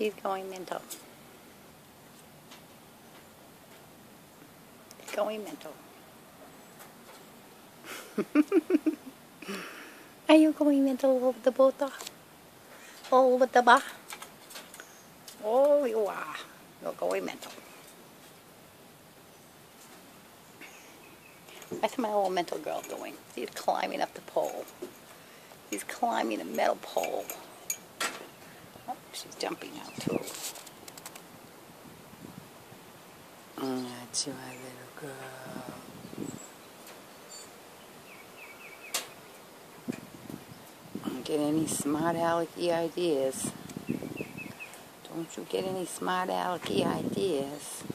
He's going mental. He's going mental. Are you going mental over the boat? Over the bar? Oh, you are. You're going mental. What's my little mental girl doing? She's climbing up the pole. She's climbing a metal pole. Oh, she's jumping out too. That's my little girl. Don't get any smart alecky ideas. Don't you get any smart alecky ideas.